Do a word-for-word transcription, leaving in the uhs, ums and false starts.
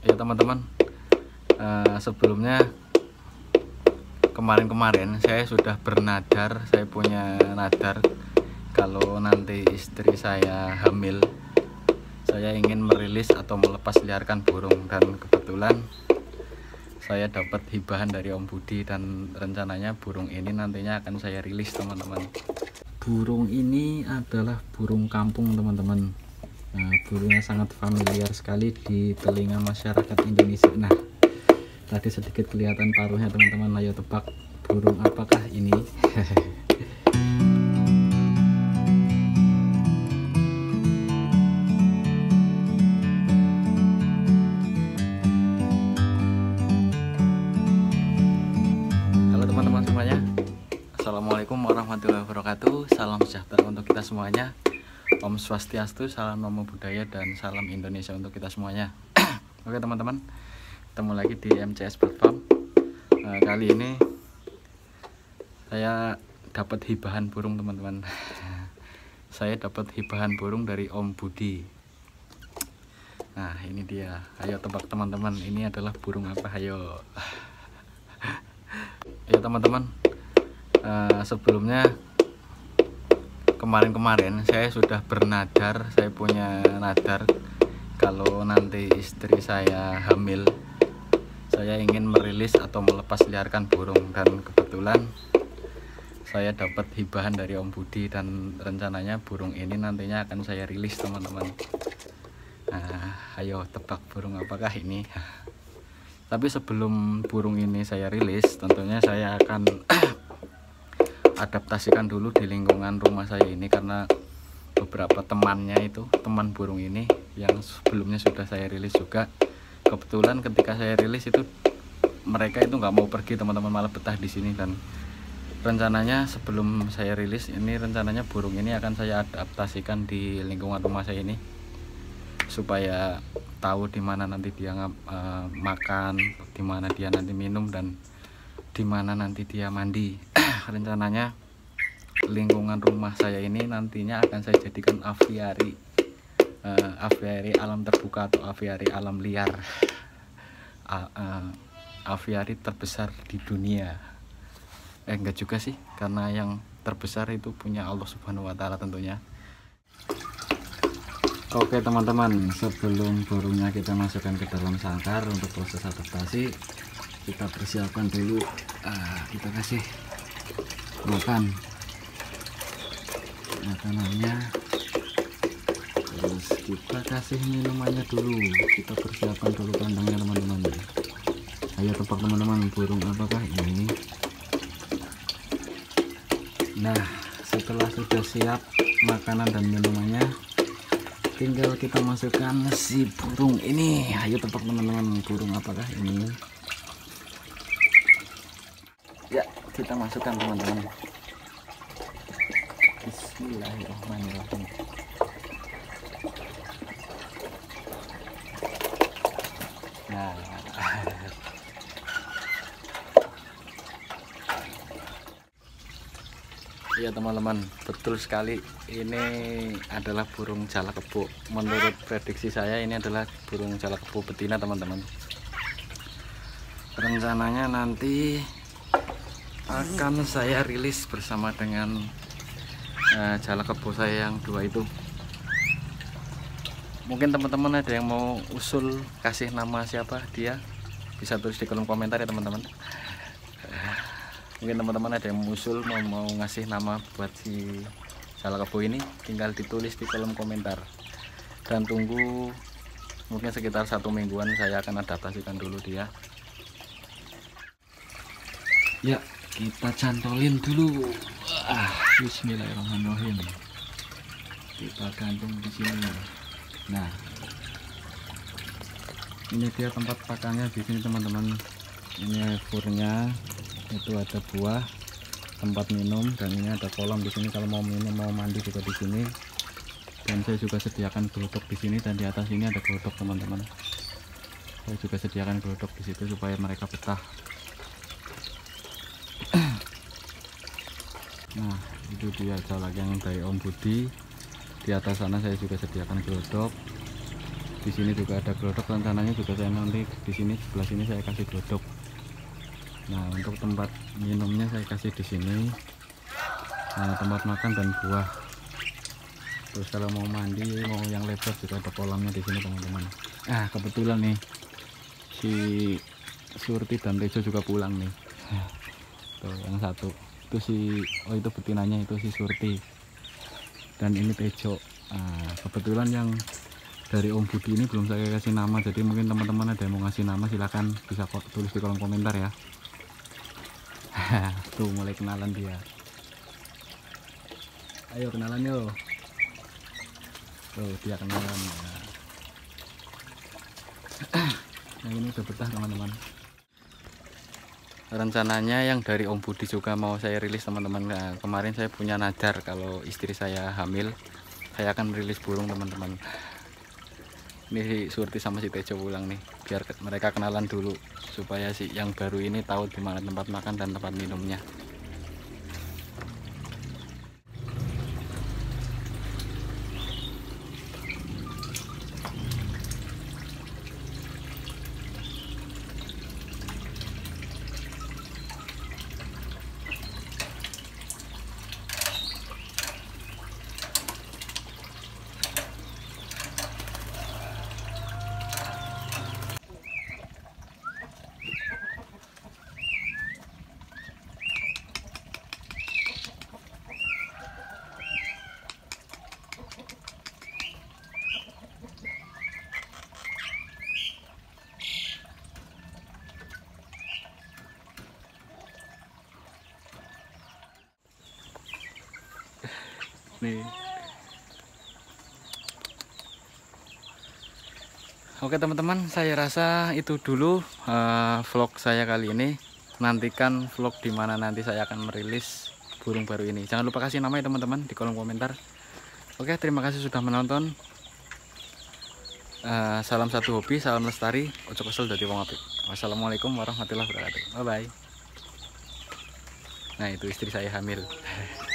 Ya teman-teman, uh, sebelumnya kemarin-kemarin saya sudah bernadar, saya punya nadar kalau nanti istri saya hamil, saya ingin merilis atau melepas liarkan burung, dan kebetulan saya dapat hibahan dari Om Budi dan rencananya burung ini nantinya akan saya rilis teman-teman. Burung ini adalah burung kampung teman-teman. Nah, burungnya sangat familiar sekali di telinga masyarakat Indonesia. Nah, tadi sedikit kelihatan paruhnya teman-teman. Ayo tebak burung apakah ini? Halo teman-teman semuanya, Assalamualaikum warahmatullahi wabarakatuh. Salam sejahtera untuk kita semuanya. Om Swastiastu, salam namo buddhaya, dan salam Indonesia untuk kita semuanya. Oke teman-teman, ketemu lagi di M C S Bird Farm. Nah, kali ini saya dapat hibahan burung teman-teman. Saya dapat hibahan burung dari Om Budi. Nah ini dia, ayo tebak teman-teman, ini adalah burung apa? Ayo. Ya teman-teman, uh, sebelumnya kemarin-kemarin saya sudah bernadar, saya punya nadar kalau nanti istri saya hamil, saya ingin merilis atau melepas liarkan burung, dan kebetulan saya dapat hibahan dari Om Budi dan rencananya burung ini nantinya akan saya rilis teman-teman. Nah, ayo tebak burung apakah ini? Tapi sebelum burung ini saya rilis, tentunya saya akan adaptasikan dulu di lingkungan rumah saya ini, karena beberapa temannya itu, teman burung ini yang sebelumnya sudah saya rilis juga, kebetulan ketika saya rilis itu mereka itu nggak mau pergi teman-teman, malah betah di sini. Dan rencananya sebelum saya rilis ini, rencananya burung ini akan saya adaptasikan di lingkungan rumah saya ini supaya tahu di mana nanti dia uh, makan, di mana dia nanti minum, dan di mana nanti dia mandi. Rencananya lingkungan rumah saya ini nantinya akan saya jadikan aviari, uh, aviari alam terbuka atau aviari alam liar, uh, uh, aviari terbesar di dunia. Eh enggak juga sih, karena yang terbesar itu punya Allah Subhanahu wa Ta'ala tentunya. Oke teman-teman, sebelum burungnya kita masukkan ke dalam sangkar untuk proses adaptasi, kita persiapkan dulu, uh, kita kasih makan makanannya, terus kita kasih minumannya dulu, kita persiapkan dulu kandangnya teman-teman. Ayo tebak teman-teman, burung apakah ini? Nah, setelah sudah siap makanan dan minumannya, tinggal kita masukkan si burung ini. Ayo tebak teman-teman, burung apakah ini? Ya, kita masukkan teman-teman. Bismillahirrahmanirrahim. Nah, iya teman-teman, betul sekali, ini adalah burung jalak kebo. Menurut prediksi saya ini adalah burung jalak kebo betina teman-teman. Rencananya nanti akan saya rilis bersama dengan uh, jalak kebo saya yang dua itu. Mungkin teman-teman ada yang mau usul kasih nama siapa dia, bisa tulis di kolom komentar ya teman-teman. Mungkin teman-teman ada yang usul mau, mau ngasih nama buat si jalak kebo ini, tinggal ditulis di kolom komentar. Dan tunggu mungkin sekitar satu mingguan, saya akan adaptasikan dulu dia. Ya, kita cantolin dulu. Ah, bismillahirrahmanirrahim. Kita gantung di sini. Nah, ini dia tempat pakannya di sini teman-teman. Ini furnya, itu ada buah, tempat minum, dan ini ada kolam di sini kalau mau minum mau mandi juga di sini. Dan saya juga sediakan gelodok di sini, dan di atas ini ada gelodok teman-teman. Saya juga sediakan gelodok di situ supaya mereka betah. Nah, itu dia jalak yang dari Om Budi. Di atas sana saya juga sediakan gelodok. Di sini juga ada glodok, rencananya juga saya nanti di sini sebelah sini saya kasih glodok. Nah, untuk tempat minumnya saya kasih di sini. Nah, tempat makan dan buah. Terus kalau mau mandi, mau yang lebar juga ada kolamnya di sini teman-teman. Ah, kebetulan nih si Surti dan Tejo juga pulang nih. Tuh yang satu itu si, oh itu betinanya, itu si Surti dan ini Tejo. Nah, kebetulan yang dari Om Budi ini belum saya kasih nama, jadi mungkin teman-teman ada yang mau ngasih nama silahkan bisa tulis di kolom komentar ya. Tuh mulai kenalan dia. Ayo kenalan yuk. Tuh dia kenalan. Yang ini udah betah teman-teman. Rencananya yang dari Om Budi juga mau saya rilis teman-teman. Nah, kemarin saya punya nadar kalau istri saya hamil saya akan merilis burung teman-teman. Ini si Surti sama si Tejo pulang nih, biar mereka kenalan dulu supaya si yang baru ini tahu di mana tempat makan dan tempat minumnya. Nih. Oke teman-teman, saya rasa itu dulu uh, vlog saya kali ini. Nantikan vlog dimana nanti saya akan merilis burung baru ini. Jangan lupa kasih nama ya teman-teman di kolom komentar. Oke, terima kasih sudah menonton. Uh, salam satu hobi, salam lestari, ojo kesel dadi wong apik. Wassalamualaikum warahmatullahi wabarakatuh. Bye bye. Nah itu istri saya hamil.